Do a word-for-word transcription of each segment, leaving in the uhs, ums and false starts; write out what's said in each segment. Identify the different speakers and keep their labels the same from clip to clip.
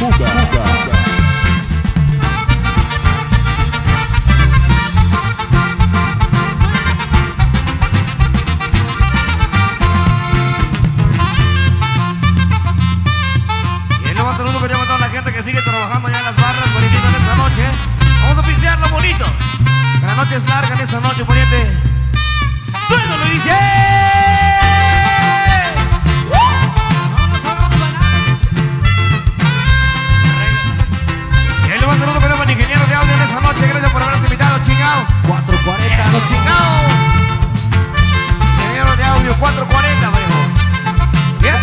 Speaker 1: Sigue trabajando ya en las barras, poniendo en esta noche. Vamos a pistearlo bonito. La noche es larga en esta noche, poniente. ¡Suena, lo dice! Vamos a balance. Y ahí lo van saludo con el ingeniero de audio en esta noche. Gracias por habernos invitado, chingao.
Speaker 2: cuatro cuarenta.
Speaker 1: Eso, chingao. Ingeniero de audio, cuatro cuarenta, viejo. ¿Bien?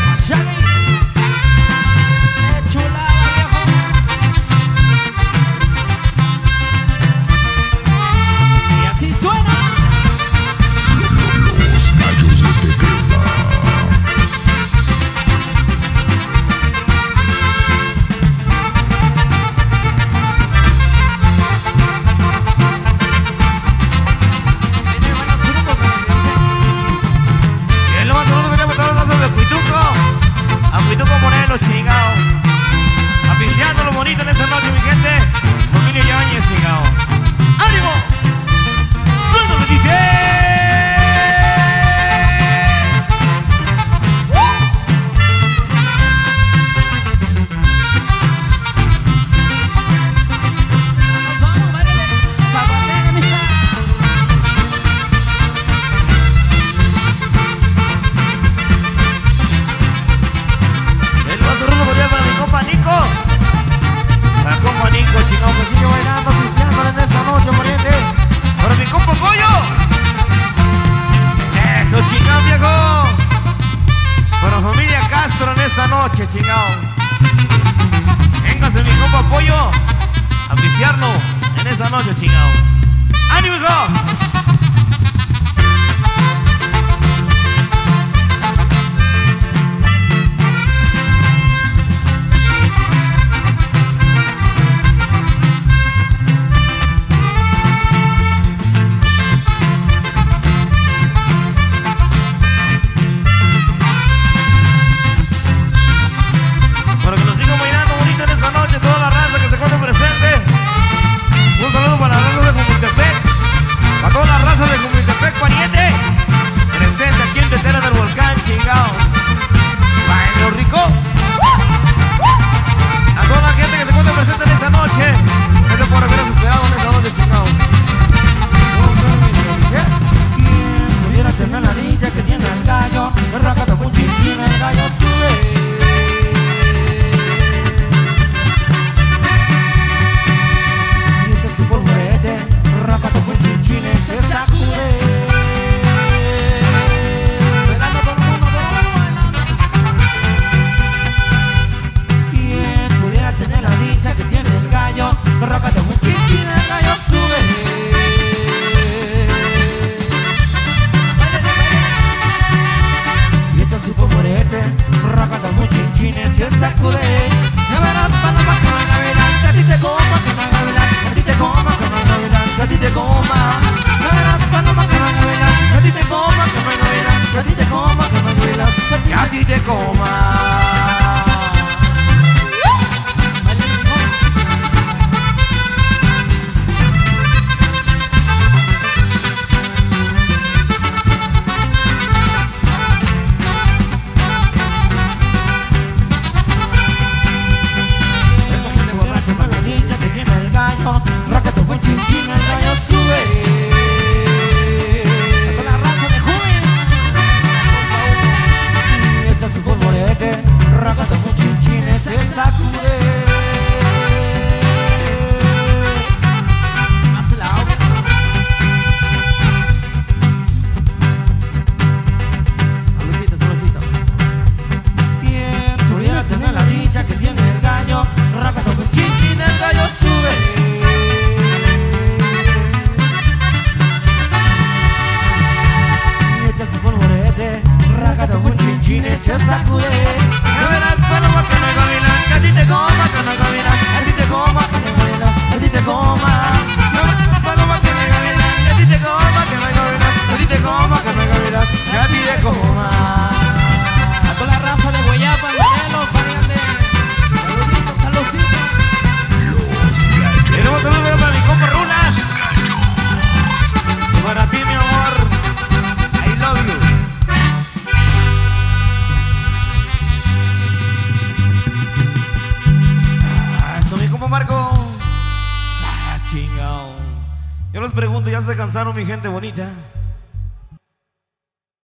Speaker 1: Noche, chingao. Véngase mi compa Pollo a pistearlo en esta noche, chingao. ¡Ánimo, hijo!
Speaker 2: Se sacude, ya verás paloma que no gavilán, que a ti te coma, que no gavilán, a ti te coma, que no gavilán, a ti te coma. Ya verás paloma que no gavilán, que a ti te coma, que no gavilán, a ti te coma, que no gavilán, que a ti te coma. A toda la raza de Guayapa, Morelos, Allende, saluditos a los hijos.
Speaker 1: cansaron, mi gente bonita.